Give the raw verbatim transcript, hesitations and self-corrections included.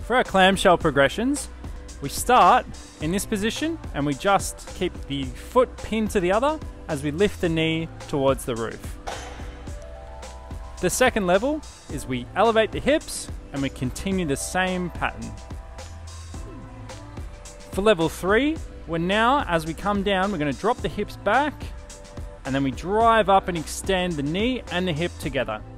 For our clamshell progressions, we start in this position and we just keep the foot pinned to the other as we lift the knee towards the roof. The second level is we elevate the hips and we continue the same pattern. For level three, we're now, as we come down, we're going to drop the hips back and then we drive up and extend the knee and the hip together.